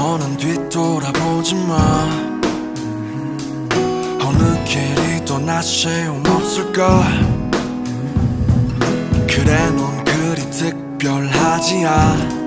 더는 뒤돌아보지 마. 어느 길이 또 나 소용없을까. 그래 넌 그리 특별하지 않아.